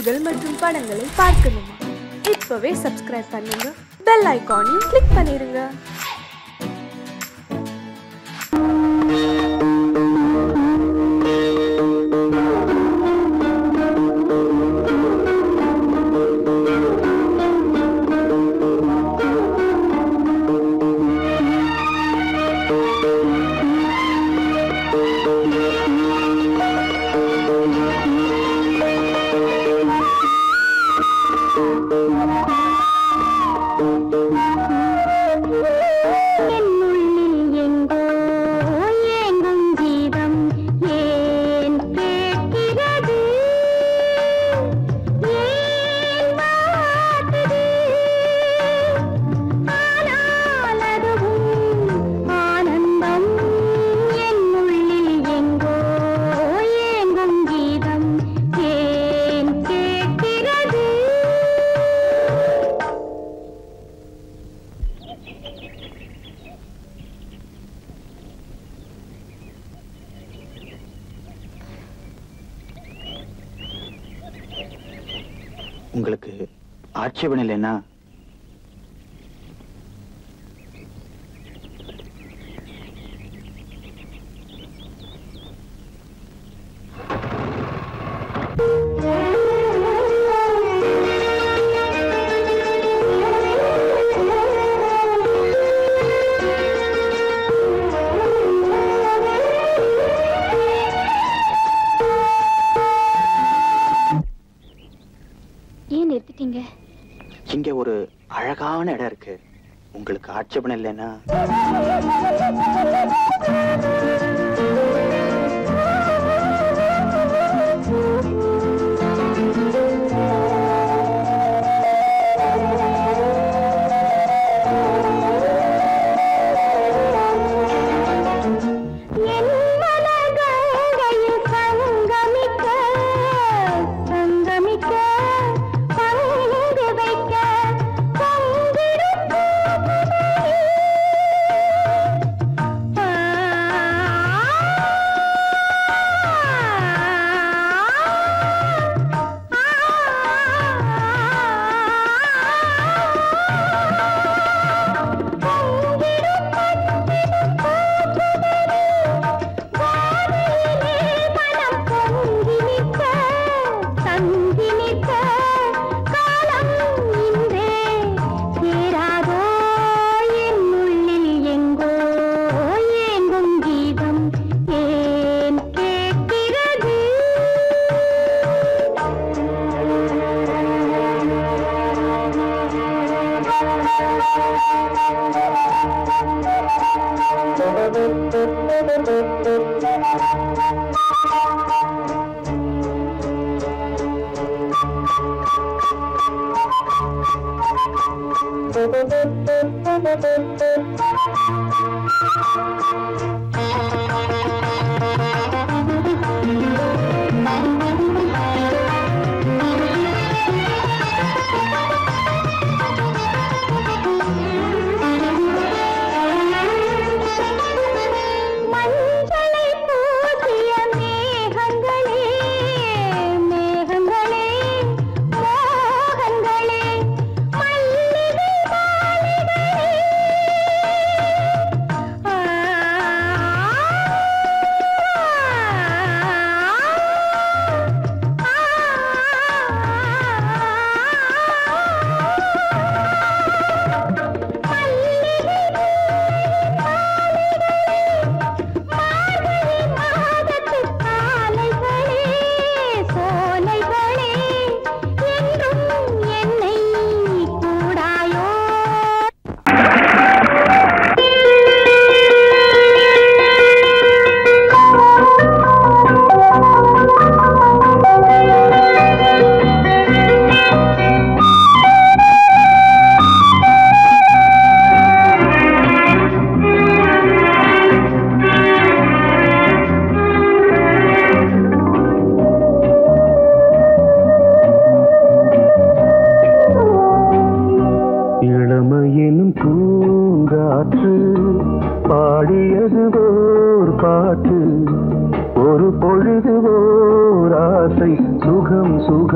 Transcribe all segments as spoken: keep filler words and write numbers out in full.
நிகழ்ச்சிகள் மற்றும் படங்களை பார்க்கணுமா? இப்பவே சப்ஸ்கிரைப் பண்ணுங்க, பெல் ஐகானையும் கிளிக் பண்ணிருங்க. உங்களுக்கு ஆட்சேபணம் இல்லைன்னா இங்க ஒரு அழகான இடம் இருக்கு. உங்களுக்கு ஆட்சேபணம் இல்லைன்னா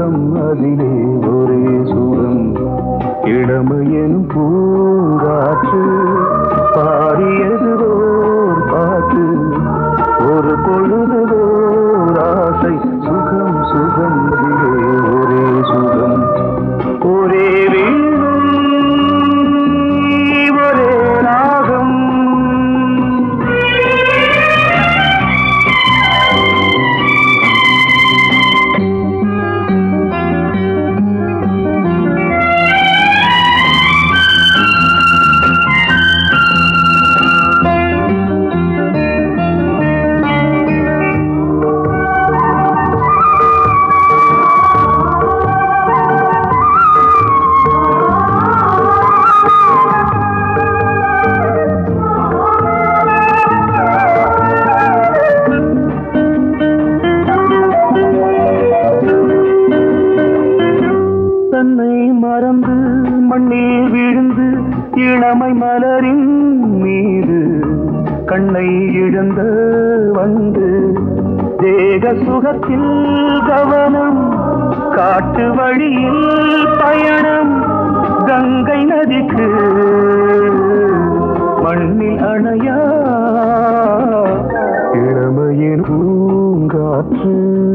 சுகம் அதிலே ஒரே சுகம் இளமையெனும் பூங்காற்று பாடியது ஓர் பாட்டு ஒரு பொழுதுவோர் ஆசை சுகம் சுகம் அதிலே ஒரே சுகம் ஒரே வீணை ஒரே ராகம் இளமை மலரின் மீது கண்ணை இழந்த வந்து தேக சுகத்தில் கவனம் காட்டு வழியில் பயணம் கங்கை நதிக்கு மண்ணில் அணையா இளமையின் பூங்காற்று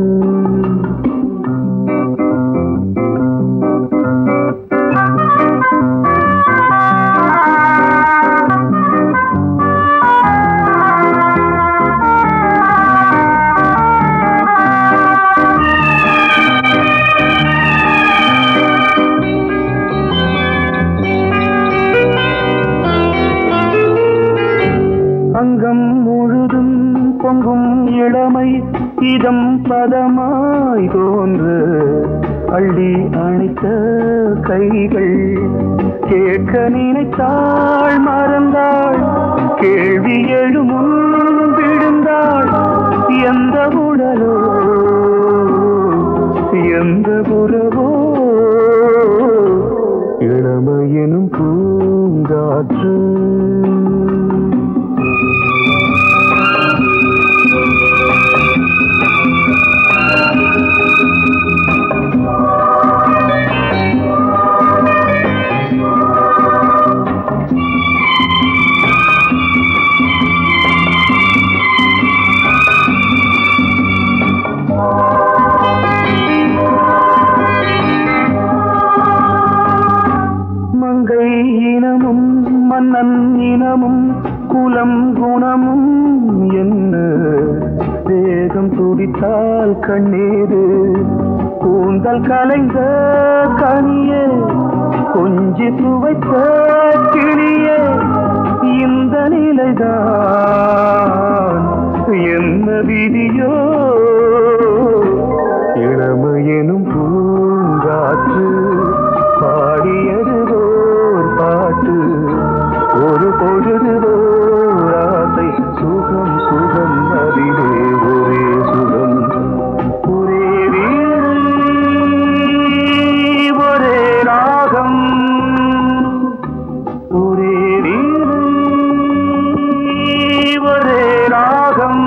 அங்கம் முழுதும் பொங்கும் இளமை இதம் பதமாய் தோன்று அள்ளி அணைத்த கைகள் கேட்க நினைத்தாள் மறந்தாள் கேள்வி எழுமுன் விழுந்தாள் எந்த உடலோ எந்த புறவோ இளமையெனும் பூங்காற்று மங்கை இனமும் மன்னன் இனமும் குலம் குணமும் என்ன தேகம் துடித்தால் கண்ணீரு கூந்தல் கலைந்த கனியே கொஞ்சி சுவைத்த கிளியே இந்த நிலைதான் என்ன விதியோ இளமையெனும் பூங்காற்று பாடியதுவோர் பாட்டு ஒரு பொழுதுவோர் ஆசை சுகம் சுகம் அதிலே ஒரே சுகம் ஒரே வீணை ஒரே ராகம் ஒரே வீணை ஒரே ராகம்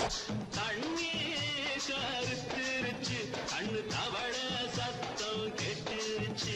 தண்ணி கருத்துருச்சு கண்ணு தவள சத்தம் கெட்டுருச்சு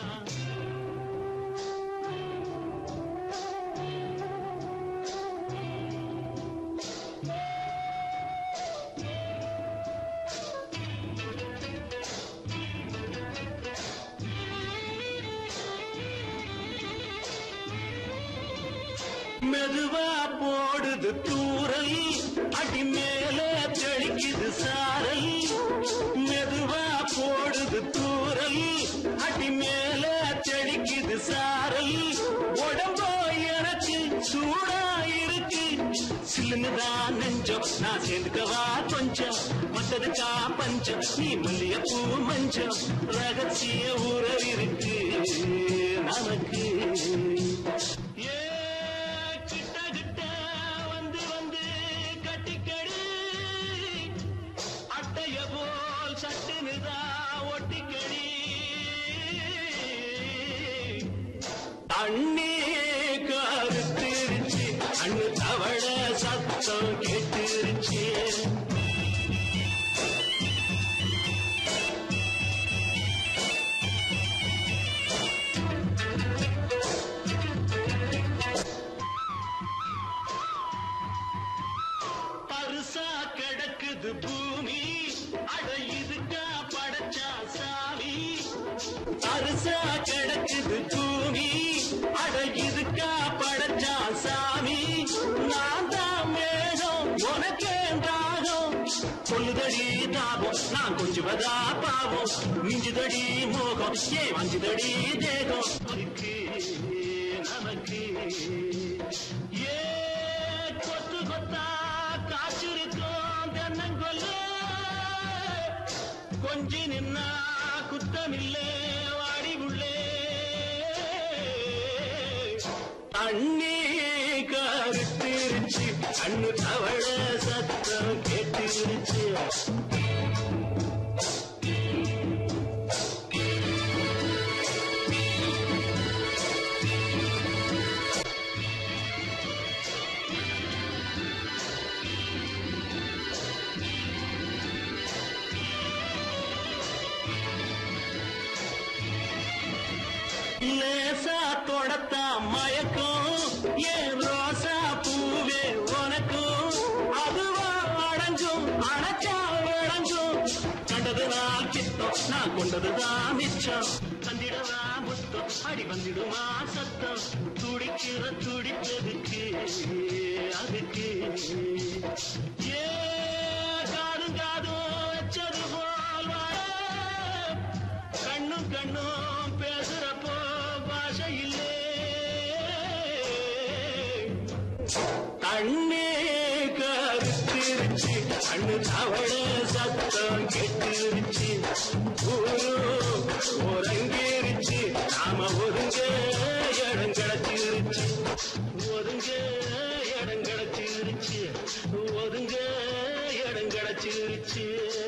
மெதுவா போடுது தூரல் அடி மேல தெளிக்குது சாரல் மெதுவா போடுது தூரல் அடி மேல தெளிக்குது சாரல் உடம்போ எனக்கு சூடா இருக்கு சில்லுன்னுதான் நெஞ்சம் நான் சேர்ந்துக்கவா கொஞ்சம் மத்ததுக்கா பஞ்சம் நீ மல்லிய பூ மஞ்சம் ரகசிய உறவு இருக்கு நமக்கு தண்ணி கருத்துருச்சு அண்ணு தவள சத்தம் கேட்டுருச்சு பருசா கிடக்குது பூமி அட இதுக்கா படைச்சா சாமி பருசா கிடக்குது பூமி அட இதுக்கா படைச்சா சாமி நான் தான் மேகம் உனக்கே தாகம் சொல்லுதடி தாபம் நான் கொஞ்சுவதா பாவம் மிஞ்சுதடி மோகம் ஏ வஞ்சுதடி தேகம் அதுக்கு நமக்கு ஏ கொத்து கொத்தா காய்ச்சிருக்கோம் தென்னங்கொல்ல கொஞ்சி நின்னா குத்தமில்லை வாடி உள்ளே தண்ணி கருத்துருச்சு கண்ணு தவள சத்தம் கேட்டுருச்சு லேசா தொடத்தா மயக்கும் ஏன் ரோசா பூவே உனக்கும் அதுவா அடைஞ்சும் அணைச்சா விளைஞ்சும் கண்டதுதான் கித்தம் நான் கொண்டதுதான் மிச்சம் தந்திடவா முத்தம் அடி வந்திடுமா சத்தம் துடிக்கிற துடிப்பதுக்கு அதுக்கு ஏ காதும் காதும் வச்சது போல் கண்ணும் கண்ணும் பேசுறப்போ பாஷை இல்லே தண்ணி கருத்துருச்சு கண்ணு தவள சத்தம் கெட்டுருச்சு ஒருங்கிருச்சு நாம ஒருங்க இடம் கிடச்சிருச்சு ஒருங்க இடம் கிடச்சிருச்சு ஒருங்க இடம் கிடச்சிருச்சு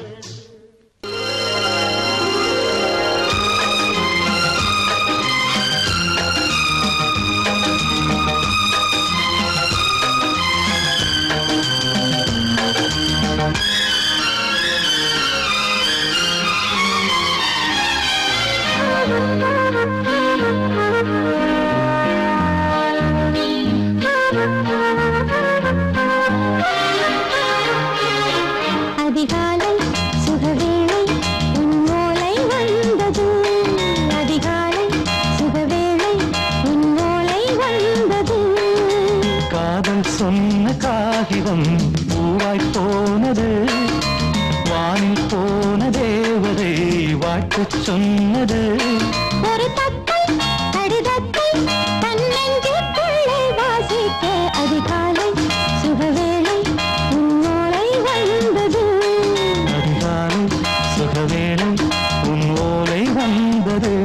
அதிகாலை சுகவேளை உன்னோலை வந்தது அதிகாலை சுகவேளை உன்னோலை வந்தது காதல் சொன்ன காகிதம் பூவாய் போனது வானில் போன தேவதை வாழ்த்துச் சொன்னது ஒரு தத்தை கடிதத்தை தன்னெஞ்சுக்குள்ளே வாசிக்க அதிகாலை சுகவேளை உன்னோலை வந்தது அதிகாலை சுகவேளை உன் ஓலை வந்தது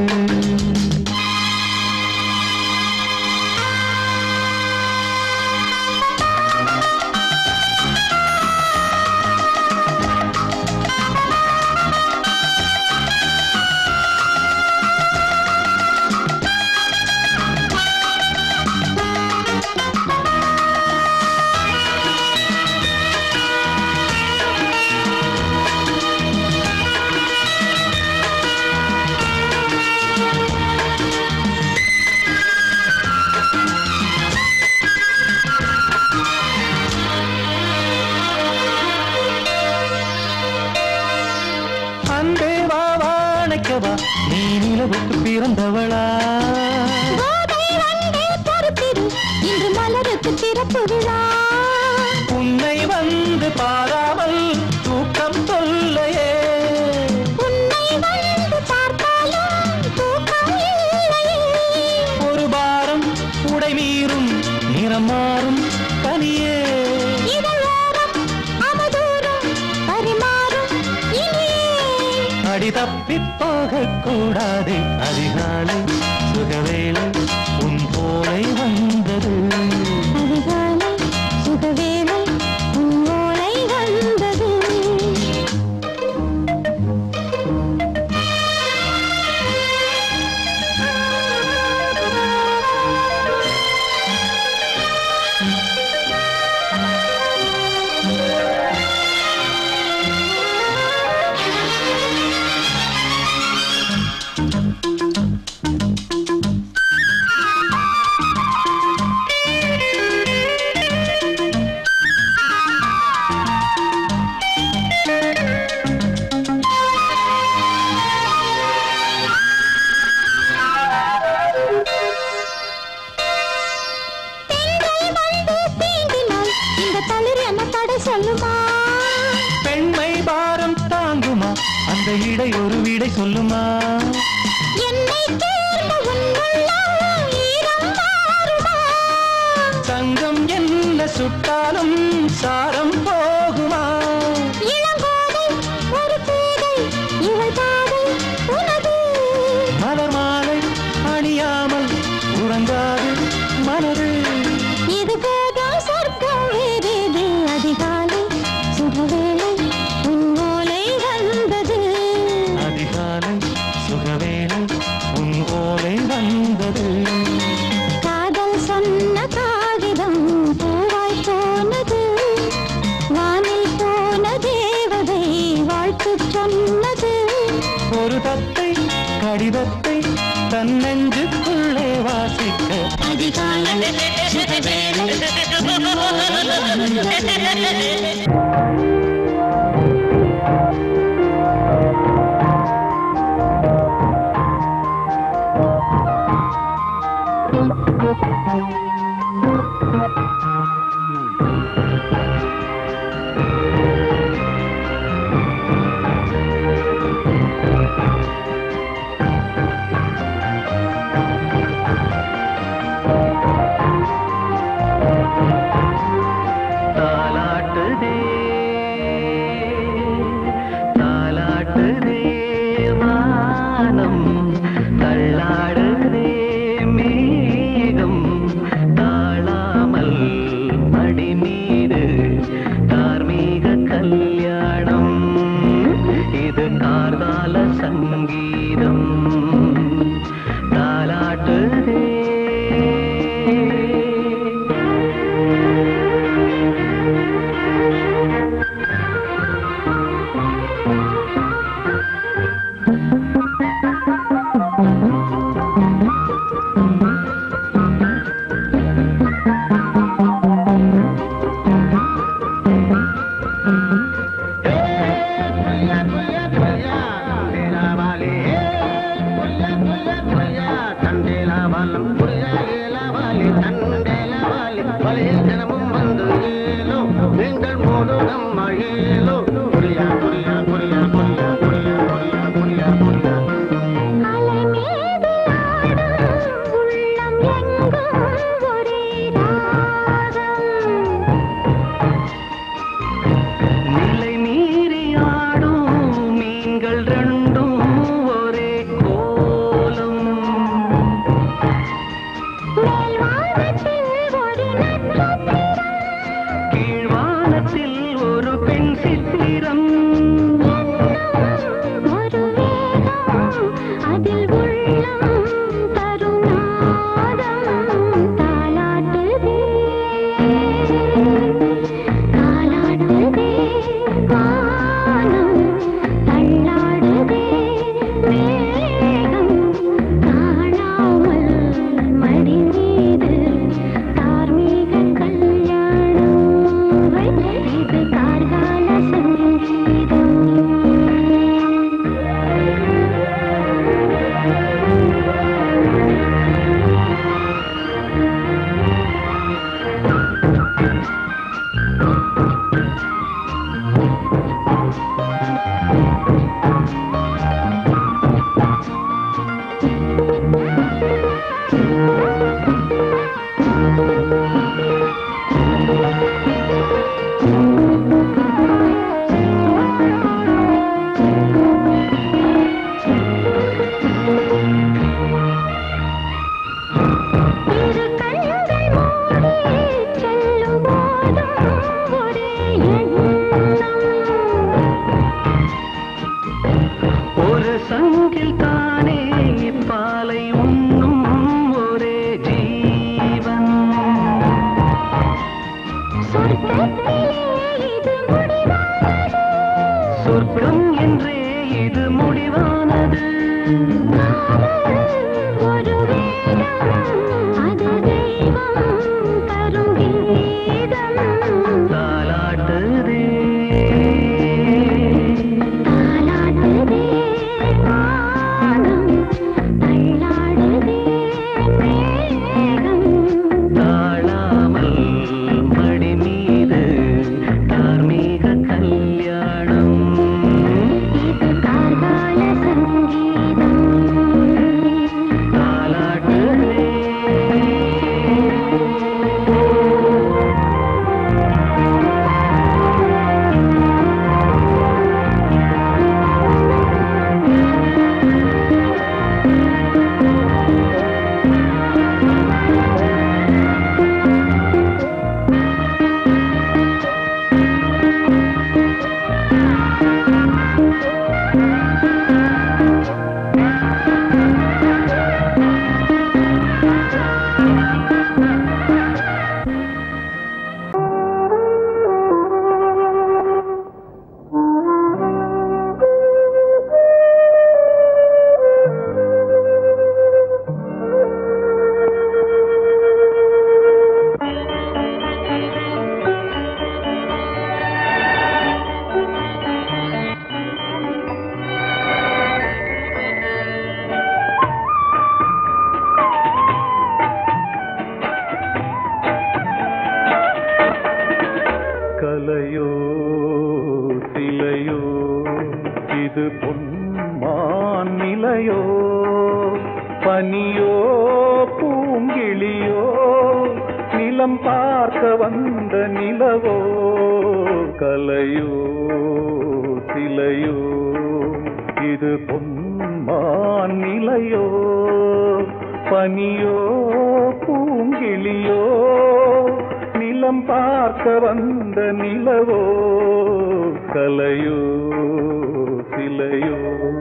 அல்லவா நீ நிலவுக்கு பிறந்தவளா இன்று மலருக்கு திறப்பு விழா உன்னை வந்து பாராமல் தூக்கம் தொல்லையே உன்னை வந்து பார்த்தாலும் தூக்கம் இல்லையே ஒரு பாரம் உடை மீறும் நிறம் மாறும் கனியே இதழோரம் அமுதூரம் பரிமாறும் இனியே அடி தப்பிப் போகக் கூடாது அதிகாலை சுகவேளை உன் போலை வந்தது அதிகாலை சுகவேளை உன் ஓலை வந்தது பெண்மை பாரம் தாங்குமா அந்த இடை ஒரு விடை சொல்லுமா தங்கம் என்ன சுட்டாலும் சாரம் போகுமா மலர் மாலை அணியாமல் உறங்காது மனது இது போதும் சொர்க்கம் வேறேது அதிகாலை சுகவேளை உன் ஓலை வந்தது அதிகாலை சுகவேளை உன் ஓலை வந்தது காதல் சொன்ன காகிதம் பூவாய் போனது வானில் போன தேவதை வாழ்த்து சொன்னது ஒரு தத்தை கடிதத்தை தன் நெஞ்சுக்குள்ளே வாசிக்க அதிகாலை சுகவேளை உன் ஓலை வந்தது தாலாட்டுதே தாலாட்டுதே வானம் தள்ளாடுதே மேகம் தாழாமல் மடி மீது தார்மீக கல்யாணம் இது கார்கால சங்கீதம் தாலாட்டுதே நிலை மீறி ஆடும் மீன்கள் ரெண்டும் ஒரே கோலம் கீழ்வானத்தில் ஒரு பெண் சித்திரம் அதில் உள்ளம் தருநாதம் தாலாட்டுதே தாலாட்டுதே வானம் தள்ளாடுதே மேகம் காணாமல் மடி மீது தார்மீக கல்யாணம் இது கார்கால சங்கீதம் சொர்க்கம் என்றே இது முடிவானது. ஒரு அது தெய்வம் தரும் கீதம். தாலாட்டுதே தாலாட்டுதே வானம், தள்ளாடுதே மேகம். தாழாமல் மடி மீது தார்மீக கல்யாணம். இது கார்கால சங்கீதம். தாலாட்டுதே கலையோ சிலையோ இது பொன்மான் நிலையோ, பனியோ பூங்கிளியோ நிலம் பார்க்க வந்த நிலவோ. கலையோ சிலையோ இது பொன்மான் நிலையோ, பனியோ பூங்கிளியோ நிலம் பார்க்க வந்த நிலவோ. கலையோ சிலையோ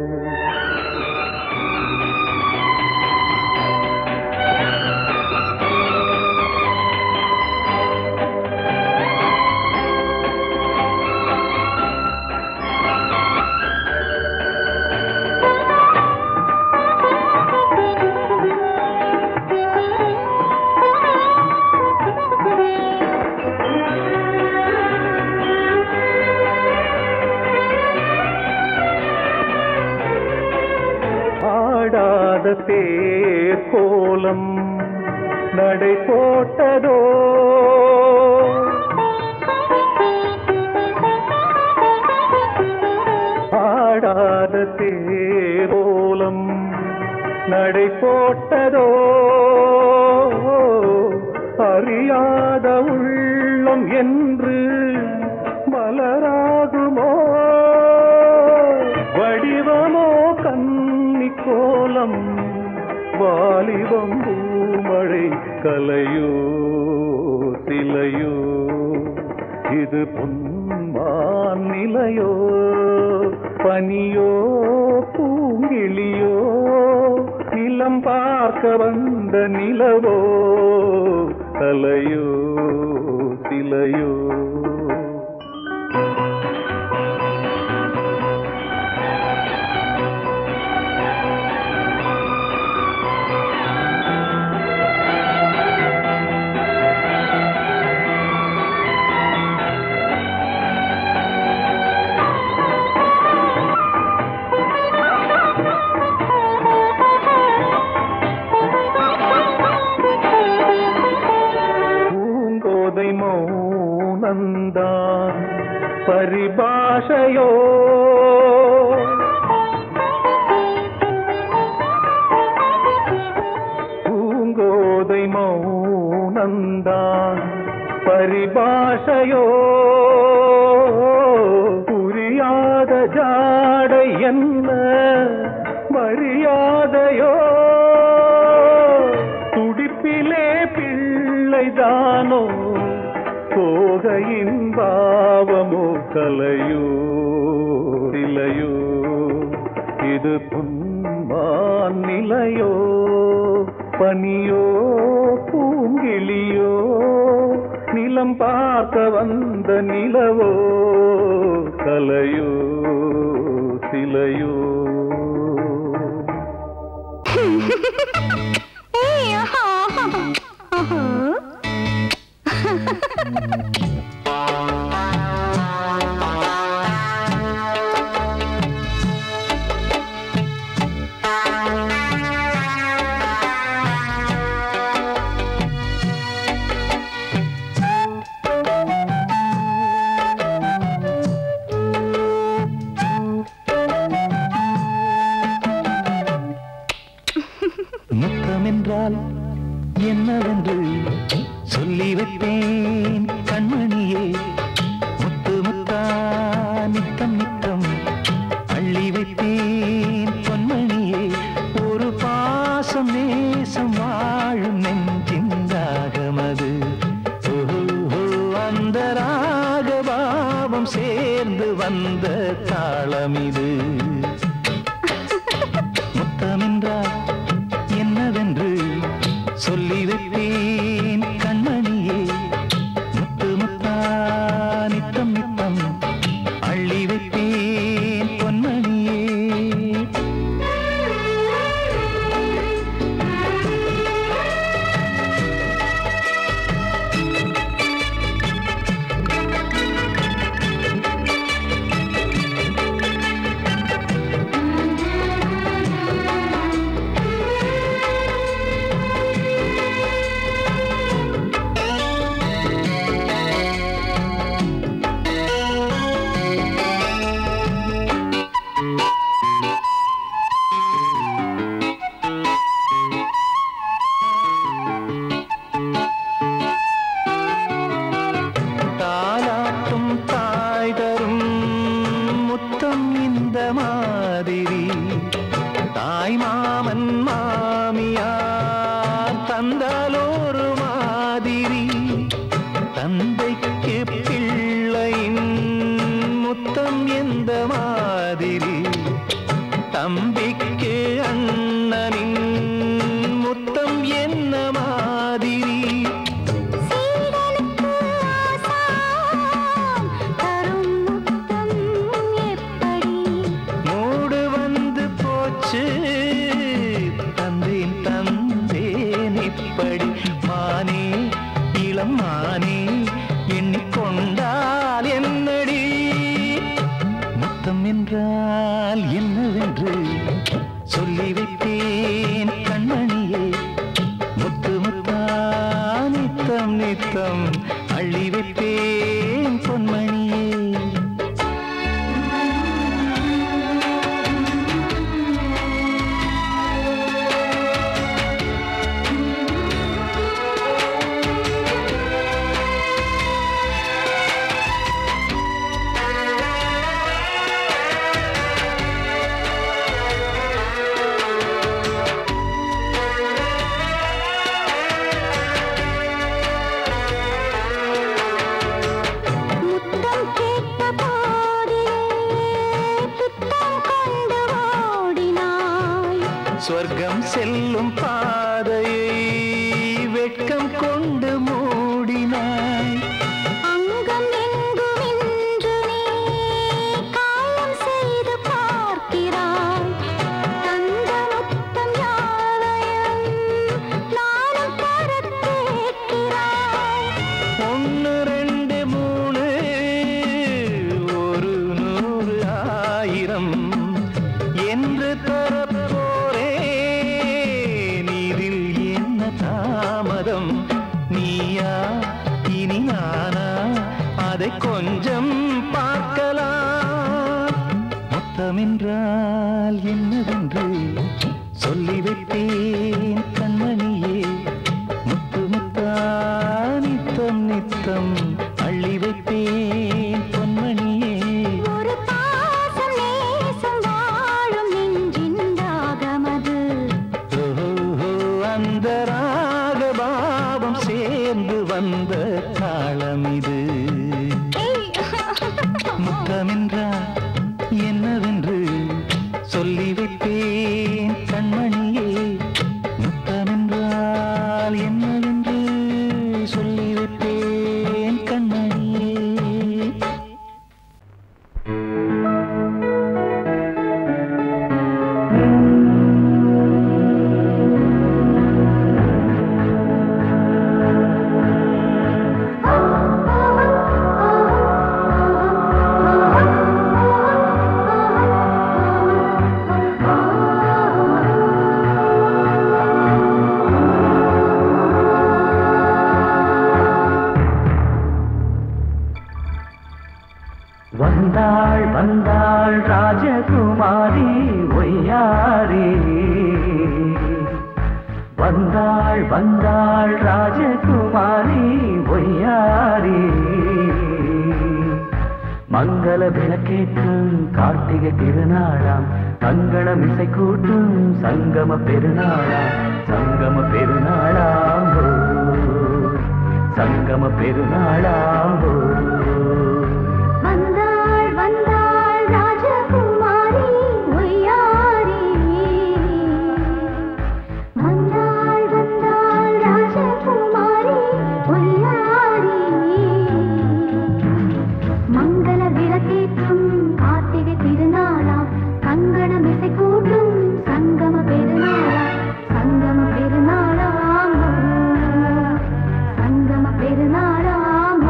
ஆடாத தேர் கோலம் நடை போட்டதோ, ஆடாத தேர் கோலம் நடை போட்டதோ. அறியாத உள்ளம் என்று மலராகுமோ, வடிவமோ கன்னி கோலம் வாலிபம் பூமழை. கலையோ சிலையோ இது பொன்மான் நிலையோ, பனியோ பூங்கிளியோ நிலம் பார்க்க வந்த நிலவோ. கலையோ சிலையோ மௌனந்தான் பரிபாஷையோ, பூங்கோதை மௌனந்தான் பரிபாஷையோ. புரியாத ஜாடை என்ன மரியாதையோ, துடிப்பிலே பிள்ளைதானோ சோகையின் பாவமோ. கலையோ சிலையோ இது பொன்மான் நிலையோ, பனியோ பூங்கிளியோ நிலம் பார்க்க வந்த நிலவோ கலையோ சிலையோ முத்தமென்றால் என்னவென்று சொல்லி வைப்பேன் கண்மணியே. முத்து முத்தா நித்தம் நித்தம் அள்ளி வைப்பேன் பொன்மணியே. ஒரு பாசம் நேசம் வாழும் நெஞ்சின்றாகமது. அந்த ராகபாவம் சேர்ந்து வந்த தாளமிது. முத்தமென்றால் என்னவென்று சொல்லி வைப்பேன் கண்மணியே. முத்து முத்தா நித்தம் நித்தம் அள்ளி வைப்பேன் பொன்மணியே. தாலாட்டும் தாய் தரும் முத்தம் இந்த மாதிரி. தாய் மாமன் மாமியார் தந்தாலோரு மாதிரி. தந்தைக்கு பிள்ளையின் முத்தம் எந்த மாதிரி. தம்பிக்கு அண்ணனின் முத்தம் என்ன மாதிரி. மூடு வந்து போச்சு தந்தேன் தந்தேன் இப்படி. மானே இளம் மானே எண்ணிக்கொண்டால் என்னடி. முத்தம் என்றால் என்னவென்று சொல்லி வைத்தேன் கண்மணியே. முத்து முத்தா நித்தம் நித்தம் அள்ளி வைப்பேன் பொன்மணியே. சொர்க்கம் செல்லும் பாதையை வெட்கம் கொண்டு மூடினாய். அங்கம் எங்கும் இன்று நீ காயம் செய்து பார்க்கிறாய். தந்த முத்தம் யாவையும் நானும் தர கேட்கிறாய். ஒன்று ரெண்டு மூணு ஒரு நூறு ஆயிரம் என்று தரப்போரேன். இதில் என்ன தாமதம்? நீயா இனி நானா அதை கொஞ்சம் பார்க்கலாம். முத்தமென்றால் என்னவென்று சொல்லி வைத்தேன் கண்மணியே. முத்து முத்தா நித்தம் நித்தம் அள்ளி வைப்பேன் பொன்மணியே. ஒரு பாசம் நேசம் வாழும் நெஞ்சின் ராகமது. ஓஹோ அந்த ராகபாவம் சேர்ந்து வந்த தாளமிது. முத்தமென்றால் என்னவென்று சொல்லி வைப்பேன் கண்மணியே. முத்தமென்றால் என்னவென்று சொல்லி வைப்பேன் வந்தாள் வந்தாள் ராஜகுமாரி ஒய்யாரி வந்தாள் வந்தாள் ராஜகுமாரி ஒய்யாரி மங்கள விளக்கேற்றும் கார்த்திகை திருநாளாம் கங்கணம் இசை கூட்டும் சங்கம பெருநாளாம் சங்கம பெருநாளாம் சங்கம பெருநாளாம் வந்தாள் வந்தாள் ராஜகுமாரி ஒய்யாரி வந்தாள் வந்தாள் ராஜகுமாரி ஒய்யாரி மங்கள விளக்கேற்றும் கார்த்திகை திருநாளாம் கங்கணம் இசை கூட்டும் சங்கம பெருநாளாம் சங்கம பெருநாளாம் சங்கம பெருநாளாம்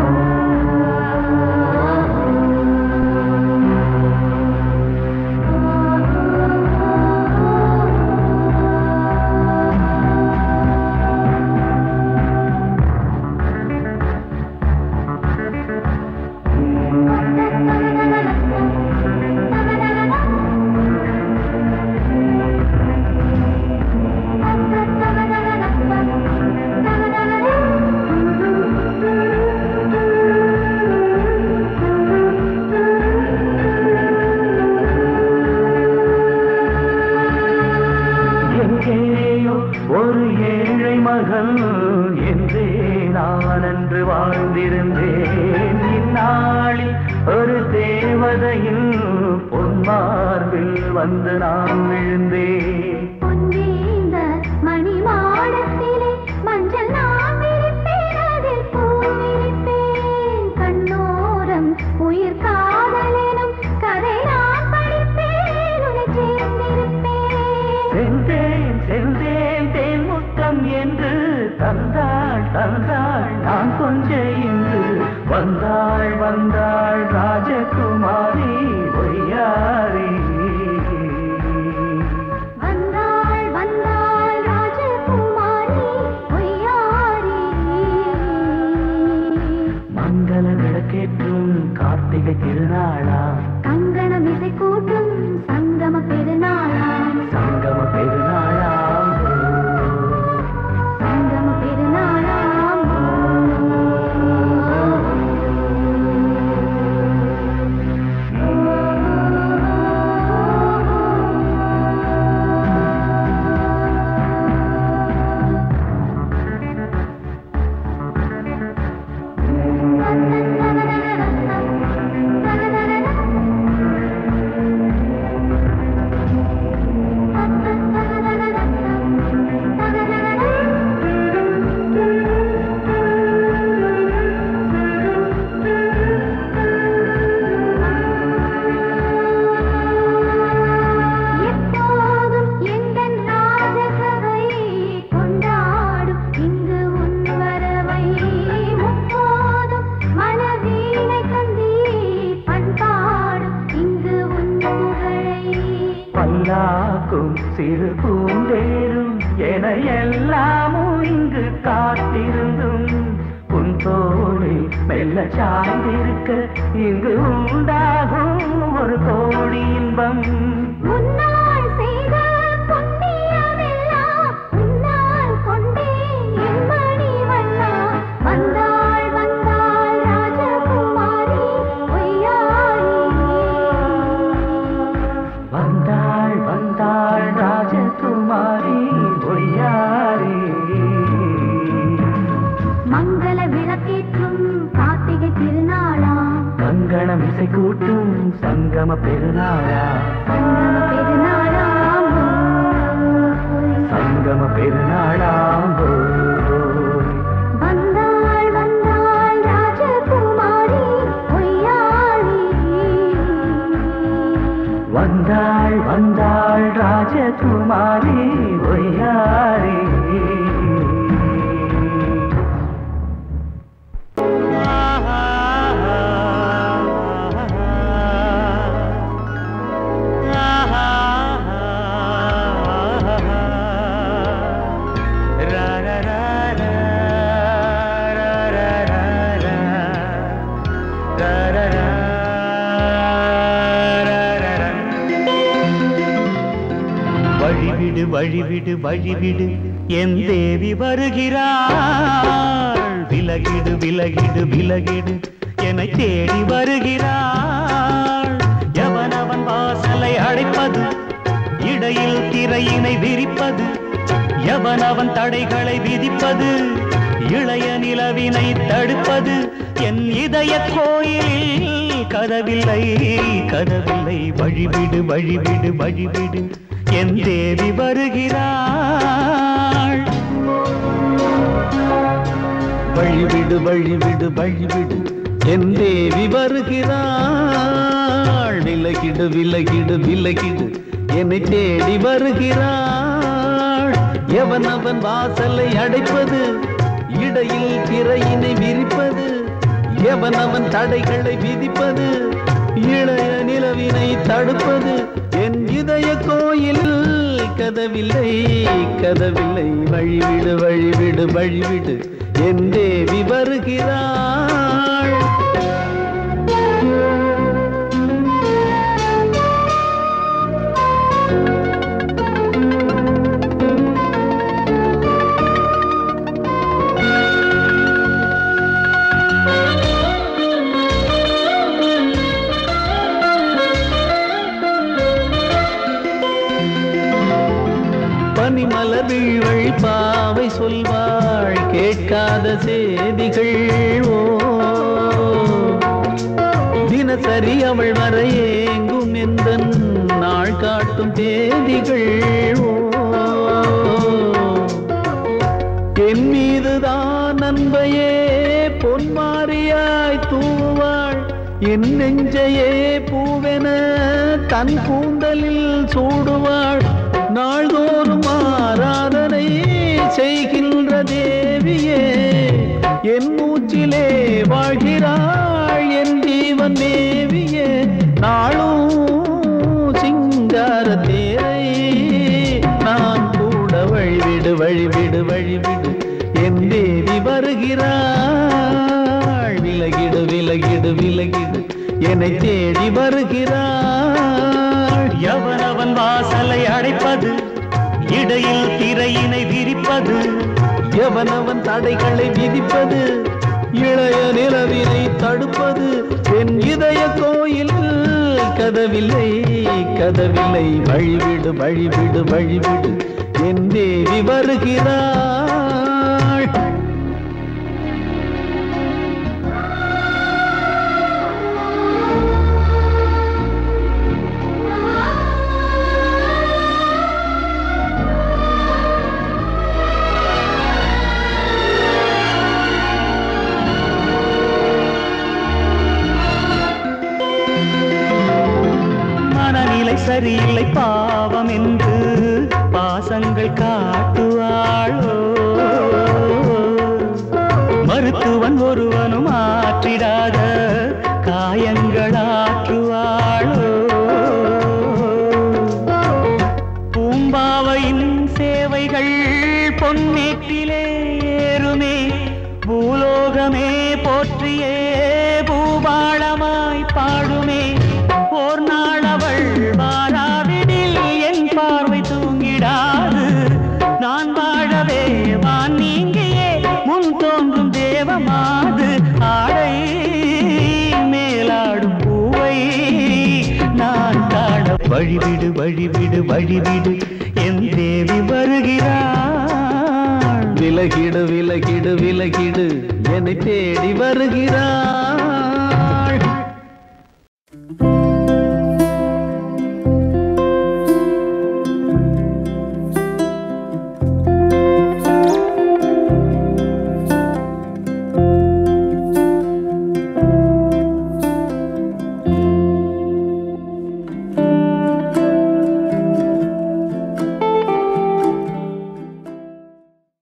எங்கேயோ ஒரு ஏழை மகள் என்றே நான் அன்று வாழ்ந்திருந்தேன் இந்நாளில் ஒரு தேவதையில் பொன்மார்பில் வந்து நான் விழுந்தேன் பொன்னேந்த மணி மாடத்திலே மஞ்சள் நான் விரிப்பேன் அதில் பூ விரிப்பேன் கண்ணோரம் உயிர் காதலெனும் கதை நான் படிப்பேன் உன்னை சேர்ந்திருப்பேன் சென்றேன் சென்றேன் தேன் முத்தம் என்று தந்தாள் தந்தாள் நான் கொஞ்ச இன்று வந்தாள் வந்தாள் ராஜகுமாரி ஒய்யாரி வந்தாள் வந்தாள் ராஜகுமாரி ஒய்யாரி மங்கள விளக்கேற்றும் கார்த்திகை திருநாளா கங்கணம் இசை கூட்டும் சங்கம பெருநாளாம் சங்கம பெருநாளாம் சங்கம பெருநாளாம் எப்போதும் எந்தன் ராஜசபை கொண்டாடும் இங்கு உன் வரவை முப்போதும் மனவீணை தந்தி பண்பாடும் இங்கு உன் புகழை பல்லாக்கும் சிறு பூந்தேரும் என எல்லாமும் இங்கு காத்திருந்தும் உன் தோளில் மெல்ல சாய்ந்திருக்க இங்கு உண்டாகும் ஒரு கோடி இன்பம் முன்னால் செய்த புண்ணியமெல்லாம் உன்னால் கொண்டேன் என் மணி வண்ணா வந்தாள் வந்தாள் ராஜகுமாரி ஒய்யாரி வந்தாள் வந்தாள் ராஜகுமாரி ஒய்யாரி மங்கள விளக்கேற்றும் கார்த்திகை திருநாளாம் கங்கணம் இசை கூட்டும் சங்கம பெருநாளா சங்கம பெருநாளாம் சங்கம பெருநாளாம் வந்தாள் வந்தாள் ராஜகுமாரி ஒய்யாரி வந்தாள் வந்தாள் ராஜகுமாரி ஒய்யாரி ra ra வழிவிடு வழிவிடு வழிவிடு என் தேவி வருகிறாள். விலகிடு விலகிடு விலகிடு என்னை தேடி வருகிறாள். எவனவன் வாசலை அடைப்பது, இடையில் திரையினை விரிப்பது, எவனவன் தடைகளை விதிப்பது, இளைய நிலவினை தடுப்பது, என் இதய கோயிலில் கதவில்லை கதவில்லை. வழிவிடு வழிவிடு வழிவிடு என் தேவி வருகிறாள். வழிவிடு வழிவிடு வழிவிடு என் தேவி வருகிறாள். விலகிடு விலகிடு விலகிடு என்னை தேடி வருகிறாள். எவனவன் வாசலை அடைப்பது, இடையில் திரையினை விரிப்பது, எவனவன் தடைகளை விதிப்பது, இளைய நிலவினை தடுப்பது, என் இதய கோயில் கதவில்லை கதவில்லை. வழிவிடு வழிவிடு வழிவிடு என் தேவி வருகிறாள். பனிமலர் வீழ்வழி பாவை சொல்வாள் கேட்காத செய்திகள். ஓ தினசரி அவள் வர ஏங்கும் எந்த நாள் காட்டும் தேதிகள். ஓ என் மீதுதான் அன்பையே பொன்மாரியாய் தூவாள். என் நெஞ்சையே பூவென தன் கூந்தலில் சூடுவாள். நாள்தோறும் ஆராதனை செய்கின்ற தேவியே, என் மூச்சிலே வாழ்கிறாள் என் ஜீவன் தேவியே. நாளும் சிங்கார தேரை நான் கூட வழிவிடு வழிவிடு வழிவிடு என் தேவி வருகிறாள். விலகிடு விலகிடு விலகிடு என்னை தேடி வருகிறாள். எவனவன் வாசலை அடைப்பது, இடையில் திரையினை விரிப்பது, எவனவன் தடைகளை விதிப்பது, இளைய நிலவினை தடுப்பது, என் இதய கோயில் கதவில்லை கதவில்லை. வழிவிடு வழிவிடு வழிவிடு என் தேவி வருகிறாள். சரியில்லை பாவம் என்று பாசங்கள் காட்டுவாளோ. மருத்துவன் ஒருவனும் ஆற்றிடாத காயங்களாற்றுவாளோ. பூம்பாவையின் சேவைகள் பொன்னேற்றிலே ஏறுமே, பூலோகமே போற்றியே பூபாளமாய் பாடுமே. ஓர் நாள் அவள் வாராவிடில் என் பார்வை தூங்கிடாது. நான் வாழவே வான் நீங்கியே முன் தோன்றும் தேவமாது. ஆடை மேலாடும் பூவை நான் காண வழிவிடு வழிவிடு வழிவிடு என் தேவி வருகிறாள். விலகிடு விலகிடு விலகிடு என்னை தேடி வருகிறாள்.